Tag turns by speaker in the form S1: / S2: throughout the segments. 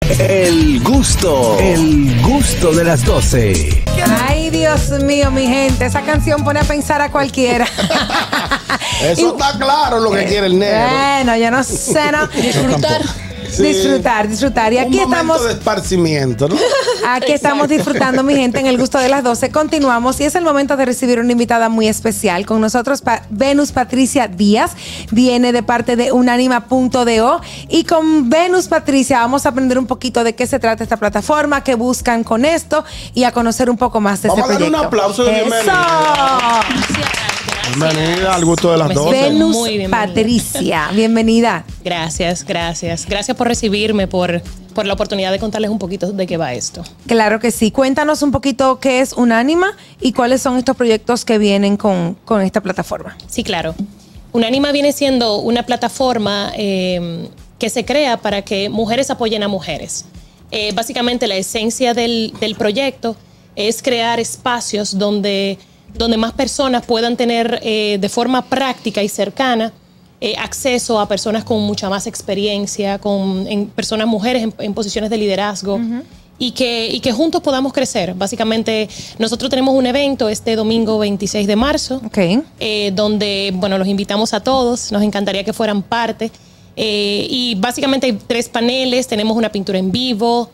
S1: El gusto de las 12.
S2: Ay, Dios mío, mi gente, esa canción pone a pensar a cualquiera.
S3: Eso está claro lo que quiere el negro.
S2: Bueno, yo no sé, ¿no?
S4: Disfrutar.
S3: Sí.
S2: Disfrutar. Y aquí
S3: Un momento
S2: estamos.
S3: de esparcimiento, ¿no?
S2: Aquí estamos disfrutando, mi gente, en el gusto de las 12. Continuamos y es el momento de recibir una invitada muy especial. Con nosotros, Venus Patricia Díaz, viene de parte de Unánima.do. Y con Venus Patricia vamos a aprender un poquito de qué se trata esta plataforma, qué buscan con esto y a conocer un poco más de este proyecto.
S3: Vamos a darle un aplauso de bienvenida. Bienvenida al gusto de las 12.
S2: Venus
S4: Muy bienvenida.
S2: Patricia, bienvenida.
S4: Gracias por recibirme, por la oportunidad de contarles un poquito de qué va esto.
S2: Claro que sí. Cuéntanos un poquito qué es Unánima y cuáles son estos proyectos que vienen con esta plataforma.
S4: Sí, claro. Unánima viene siendo una plataforma que se crea para que mujeres apoyen a mujeres. Básicamente la esencia del proyecto es crear espacios donde más personas puedan tener de forma práctica y cercana acceso a personas con mucha más experiencia, personas mujeres en posiciones de liderazgo. Y que juntos podamos crecer. Básicamente, nosotros tenemos un evento este domingo 26 de marzo, donde, bueno, los invitamos a todos, nos encantaría que fueran parte. Y básicamente hay 3 paneles, tenemos una pintura en vivo,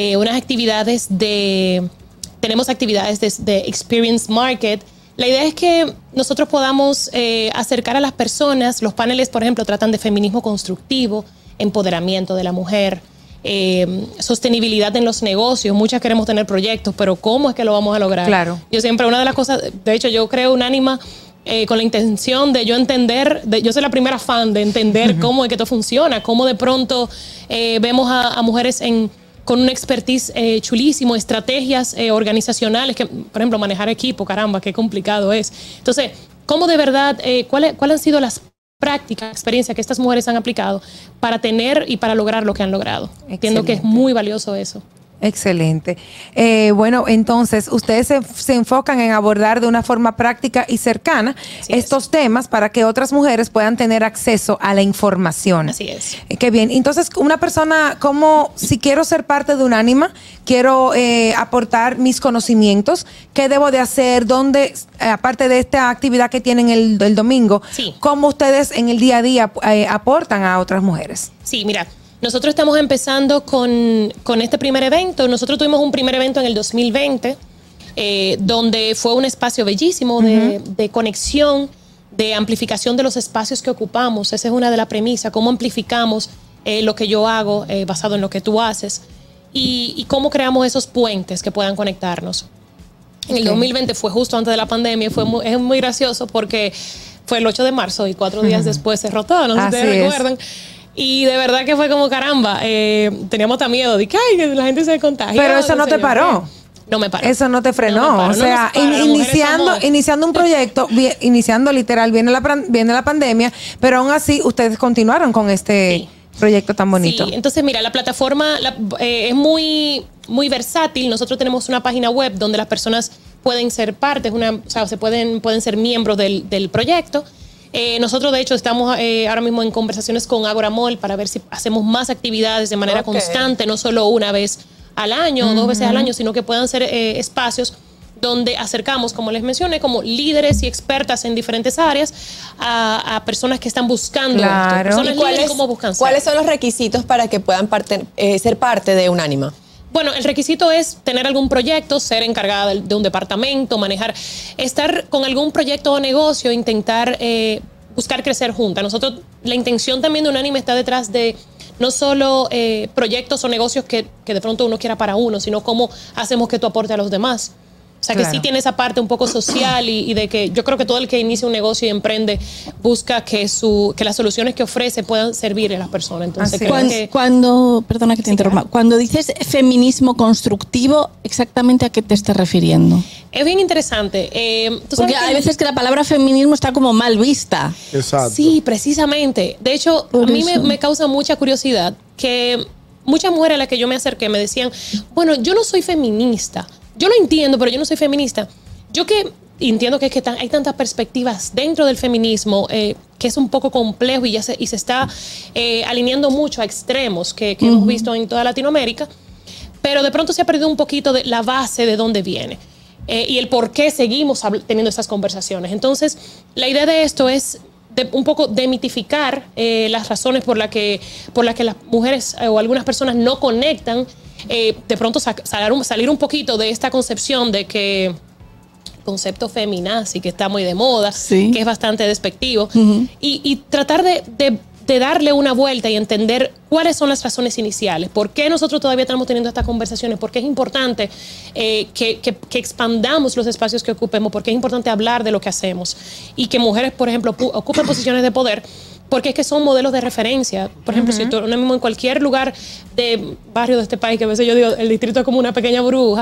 S4: tenemos actividades de Experience Market. La idea es que nosotros podamos acercar a las personas. Los paneles, por ejemplo, tratan de feminismo constructivo, empoderamiento de la mujer, sostenibilidad en los negocios. Muchas queremos tener proyectos, pero ¿cómo es que lo vamos a lograr?
S2: Claro.
S4: Yo siempre, una de las cosas, de hecho, yo creo Unánima con la intención de yo entender, yo soy la primera fan de entender cómo es que esto funciona, cómo de pronto vemos a mujeres con un expertise chulísimo, estrategias organizacionales, que, por ejemplo, manejar equipo, caramba, qué complicado es. Entonces, ¿cómo de verdad, cuáles han sido las prácticas, experiencias que estas mujeres han aplicado para tener y para lograr lo que han logrado?
S2: Excelente.
S4: Entiendo que es muy valioso eso.
S2: Excelente. Bueno, entonces, ustedes se enfocan en abordar de una forma práctica y cercana estos temas para que otras mujeres puedan tener acceso a la información.
S4: Así es.
S2: Qué bien. Entonces, una persona como, si quiero ser parte de Unánima, quiero aportar mis conocimientos, ¿qué debo de hacer? ¿Dónde, aparte de esta actividad que tienen el domingo, cómo ustedes en el día a día aportan a otras mujeres?
S4: Sí, mira. Nosotros estamos empezando con este primer evento. Nosotros tuvimos un primer evento en el 2020, donde fue un espacio bellísimo de conexión, de amplificación de los espacios que ocupamos. Esa es una de las premisas, cómo amplificamos lo que yo hago basado en lo que tú haces y cómo creamos esos puentes que puedan conectarnos. En el 2020 fue justo antes de la pandemia, es muy gracioso porque fue el 8 de marzo y 4 días después cerró todo, no sé si ustedes recuerdan. Y de verdad que fue como caramba, teníamos hasta miedo de que ay, la gente se contagia.
S2: Pero eso no te paró.
S4: No me paró.
S2: Eso no te frenó.
S4: No me paró,
S2: o sea, iniciando un proyecto, iniciando literal, viene la pandemia, pero aún así ustedes continuaron con este proyecto tan bonito.
S4: Sí, entonces mira, la plataforma es muy, muy versátil. Nosotros tenemos una página web donde las personas pueden ser partes, o sea, pueden ser miembros del proyecto. Nosotros de hecho estamos ahora mismo en conversaciones con Agora Mall para ver si hacemos más actividades de manera constante, no solo una vez al año o 2 veces al año, sino que puedan ser espacios donde acercamos, como les mencioné, como líderes y expertas en diferentes áreas a personas que están buscando esto.
S5: ¿Cuáles son los requisitos para que puedan ser parte de Unánima?
S4: Bueno, el requisito es tener algún proyecto, ser encargada de un departamento, estar con algún proyecto o negocio, intentar buscar crecer juntas. Nosotros, la intención también de Unánima está detrás de no solo proyectos o negocios que de pronto uno quiera para uno, sino cómo hacemos que tú aportes a los demás. O sea, que sí tiene esa parte un poco social y de que yo creo que todo el que inicia un negocio y emprende busca que las soluciones que ofrece puedan servir a las personas. Entonces,
S6: perdona que te interrumpa, cuando dices feminismo constructivo, ¿exactamente a qué te estás refiriendo?
S4: Es bien interesante.
S6: Porque hay veces que la palabra feminismo está como mal vista.
S3: Exacto.
S4: Sí, precisamente. De hecho, a mí me causa mucha curiosidad que muchas mujeres a las que yo me acerqué me decían, bueno, yo no soy feminista. Yo lo entiendo, pero yo no soy feminista. Yo que entiendo que es que hay tantas perspectivas dentro del feminismo que es un poco complejo y se está alineando mucho a extremos que hemos visto en toda Latinoamérica, pero de pronto se ha perdido un poquito de la base de dónde viene y el por qué seguimos teniendo estas conversaciones. Entonces, la idea de esto es un poco demitificar las razones por las que las mujeres o algunas personas no conectan, de pronto salir un poquito de esta concepción de que concepto feminazi que está muy de moda, que es bastante despectivo, y tratar de darle una vuelta y entender cuáles son las razones iniciales, por qué nosotros todavía estamos teniendo estas conversaciones, por qué es importante que expandamos los espacios que ocupemos, por qué es importante hablar de lo que hacemos y que mujeres, por ejemplo, ocupen posiciones de poder, porque es que son modelos de referencia. Por ejemplo, si tú ahora mismo en cualquier lugar de barrio de este país, que a veces yo digo, el distrito es como una pequeña burbuja,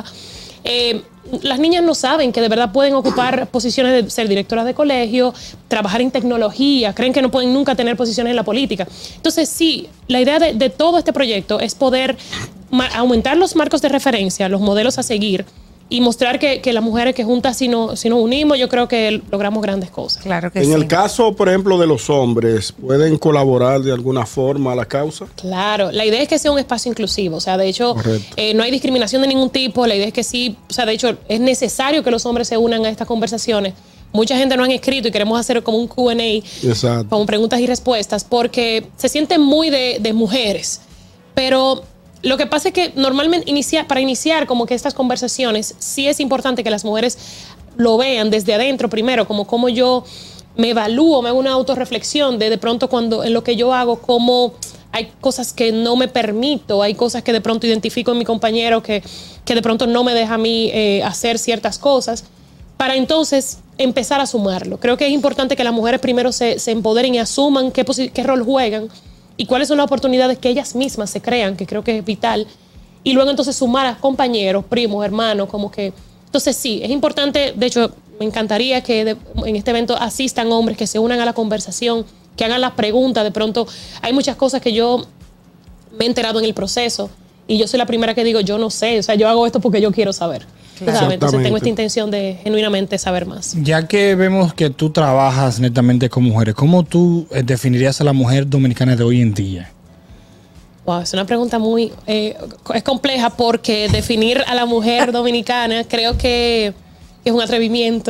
S4: las niñas no saben que de verdad pueden ocupar posiciones de ser directoras de colegio, trabajar en tecnología, creen que no pueden nunca tener posiciones en la política. Entonces, sí, la idea de todo este proyecto es poder aumentar los marcos de referencia, los modelos a seguir, y mostrar que las mujeres que juntas, si nos unimos, yo creo que logramos grandes cosas.
S2: Claro que sí.
S3: En el caso, por ejemplo, de los hombres, ¿pueden colaborar de alguna forma a la causa?
S4: Claro, la idea es que sea un espacio inclusivo, o sea, de hecho, no hay discriminación de ningún tipo, la idea es que sí, o sea, de hecho, es necesario que los hombres se unan a estas conversaciones. Mucha gente no han escrito y queremos hacer como un Q&A, como preguntas y respuestas, porque se sienten muy de mujeres, pero lo que pasa es que normalmente para iniciar como que estas conversaciones, sí es importante que las mujeres lo vean desde adentro primero, como yo me evalúo, me hago una autorreflexión de pronto cuando en lo que yo hago, cómo hay cosas que no me permito, hay cosas que de pronto identifico en mi compañero que de pronto no me deja a mí hacer ciertas cosas, para entonces empezar a sumarlo. Creo que es importante que las mujeres primero se empoderen y asuman qué rol juegan y cuáles son las oportunidades que ellas mismas se crean, que creo que es vital, y luego entonces sumar a compañeros, primos, hermanos, como que... Entonces sí, es importante, de hecho, me encantaría que en este evento asistan hombres, que se unan a la conversación, que hagan las preguntas. De pronto hay muchas cosas que yo me he enterado en el proceso, y yo soy la primera que digo, yo no sé, o sea, yo hago esto porque yo quiero saber. Claro. Entonces tengo esta intención de genuinamente saber más.
S7: Ya que vemos que tú trabajas netamente con mujeres, ¿cómo tú definirías a la mujer dominicana de hoy en día?
S4: Wow, es una pregunta muy es compleja, porque definir a la mujer dominicana creo que es un atrevimiento.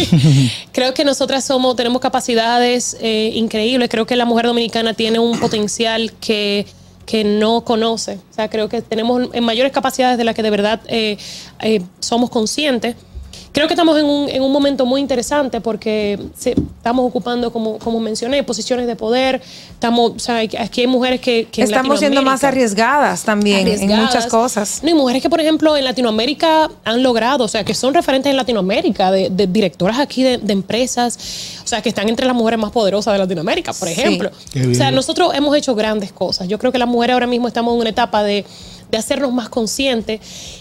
S4: Creo que nosotras tenemos capacidades increíbles. Creo que la mujer dominicana tiene un potencial que no conoce. O sea, creo que tenemos en mayores capacidades de las que de verdad somos conscientes. Creo que estamos en un momento muy interesante porque estamos ocupando, como mencioné, posiciones de poder. O sea, aquí hay mujeres que
S2: estamos siendo más arriesgadas también en muchas cosas.
S4: No, y mujeres que, por ejemplo, en Latinoamérica han logrado, o sea, que son referentes en Latinoamérica, de directoras aquí de empresas, o sea, que están entre las mujeres más poderosas de Latinoamérica, por ejemplo. O sea, nosotros hemos hecho grandes cosas. Yo creo que las mujeres ahora mismo estamos en una etapa de hacernos más conscientes,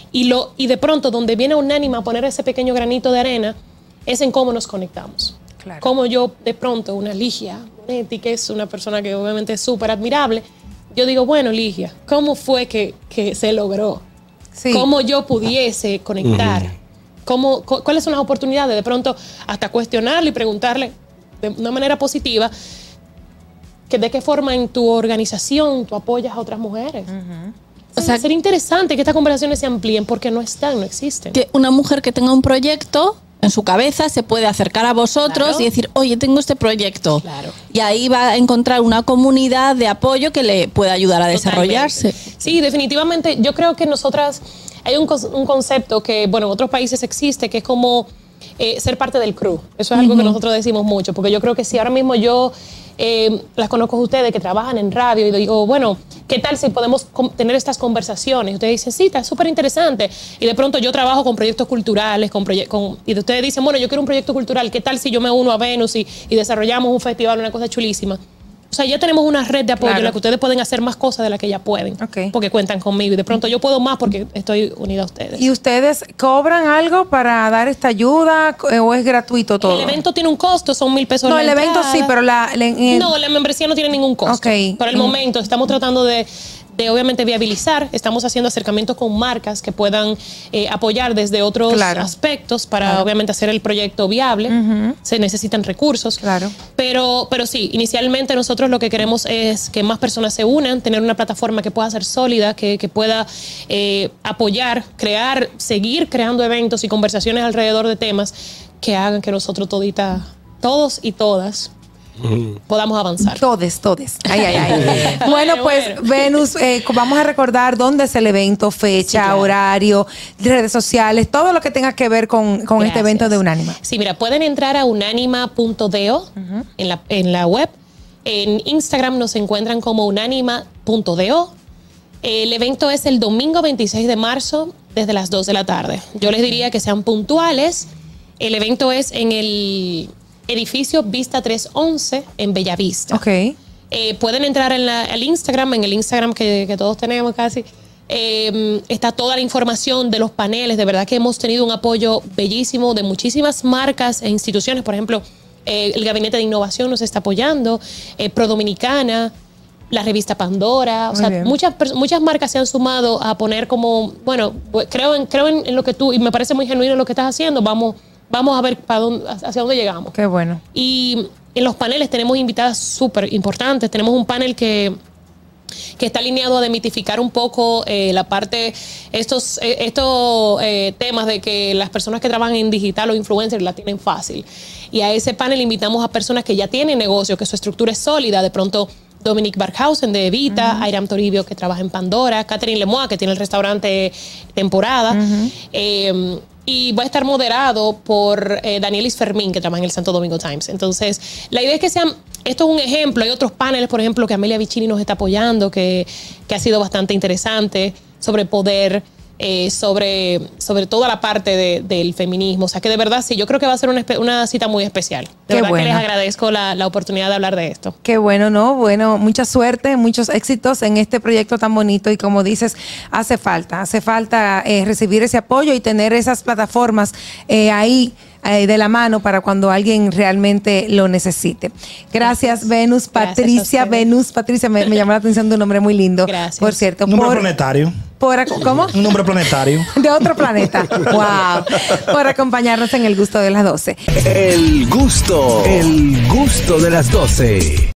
S4: y de pronto donde viene Unánima a poner ese pequeño granito de arena es en cómo nos conectamos. Claro. Cómo yo de pronto, una Ligia Monetti, que es una persona que obviamente es súper admirable, yo digo, bueno, Ligia, ¿cómo fue que se logró? Sí. ¿Cómo yo pudiese conectar? ¿Cuáles son las oportunidades? De pronto hasta cuestionarle y preguntarle de una manera positiva de qué forma en tu organización tú apoyas a otras mujeres. O sea, sería interesante que estas conversaciones se amplíen, porque no existen.
S6: Que una mujer que tenga un proyecto en su cabeza se puede acercar a vosotros y decir, oye, tengo este proyecto. Claro. Y ahí va a encontrar una comunidad de apoyo que le pueda ayudar a desarrollarse.
S4: Sí, definitivamente. Yo creo que nosotras, hay un concepto que, bueno, en otros países existe, que es como ser parte del crew. Eso es algo que nosotros decimos mucho, porque yo creo que si ahora mismo yo las conozco a ustedes que trabajan en radio y digo, bueno, ¿qué tal si podemos tener estas conversaciones? Ustedes dicen, sí, está súper interesante. Y de pronto yo trabajo con proyectos culturales, y ustedes dicen, bueno, yo quiero un proyecto cultural, ¿qué tal si yo me uno a Venus y desarrollamos un festival, una cosa chulísima? O sea, ya tenemos una red de apoyo en la que ustedes pueden hacer más cosas de las que ya pueden, porque cuentan conmigo. Y de pronto yo puedo más porque estoy unida a ustedes.
S2: ¿Y ustedes cobran algo para dar esta ayuda o es gratuito todo?
S4: El evento tiene un costo, son $1,000
S2: No, el evento sí, pero
S4: no, la membresía no tiene ningún costo. Por el momento estamos tratando de obviamente viabilizar. Estamos haciendo acercamientos con marcas que puedan apoyar desde otros aspectos para obviamente hacer el proyecto viable. Se necesitan recursos. Pero sí, inicialmente nosotros lo que queremos es que más personas se unan, tener una plataforma que pueda ser sólida, que pueda apoyar, crear, seguir creando eventos y conversaciones alrededor de temas que hagan que nosotros todos y todas podamos avanzar.
S2: Todes. Bueno, pues Venus, vamos a recordar dónde es el evento, fecha, horario, redes sociales, todo lo que tenga que ver con este evento de Unánima.
S4: Sí, mira, pueden entrar a unánima.do en la web. En Instagram nos encuentran como unánima.do. El evento es el domingo 26 de marzo desde las 2 de la tarde. Yo les diría que sean puntuales. El evento es en el edificio Vista 311 en Bellavista. Pueden entrar al Instagram, en el Instagram que todos tenemos casi. Está toda la información de los paneles. De verdad que hemos tenido un apoyo bellísimo de muchísimas marcas e instituciones. Por ejemplo, el Gabinete de Innovación nos está apoyando, Pro Dominicana, la revista Pandora. O sea, muchas marcas se han sumado a poner como, bueno, creo en lo que tú, y me parece muy genuino lo que estás haciendo. Vamos a ver hacia dónde llegamos.
S2: Qué bueno.
S4: Y en los paneles tenemos invitadas súper importantes. Tenemos un panel que está alineado a demitificar un poco la parte, estos temas de que las personas que trabajan en digital o influencers la tienen fácil. Y a ese panel invitamos a personas que ya tienen negocio, que su estructura es sólida. De pronto, Dominique Barkhausen de Evita, Airam Toribio, que trabaja en Pandora, Catherine Lemois, que tiene el restaurante Temporada. Y va a estar moderado por Danielis Fermín, que trabaja en el Santo Domingo Times. Entonces, la idea es que esto es un ejemplo. Hay otros paneles, por ejemplo, que Amelia Vicini nos está apoyando, que ha sido bastante interesante, sobre poder, sobre toda la parte del feminismo. O sea, que de verdad sí, yo creo que va a ser una cita muy especial. De verdad que les agradezco la oportunidad de hablar de esto.
S2: Qué bueno, ¿no? Bueno, mucha suerte, muchos éxitos en este proyecto tan bonito y como dices, hace falta recibir ese apoyo y tener esas plataformas ahí de la mano para cuando alguien realmente lo necesite. Gracias, Venus Patricia. Venus Patricia, me llamó la atención de un nombre muy lindo.
S4: Gracias.
S2: Por cierto.
S7: Un nombre planetario.
S2: ¿Cómo?
S7: Un nombre planetario.
S2: De otro planeta. Wow. Por acompañarnos en El Gusto de las 12.
S1: El gusto de las 12.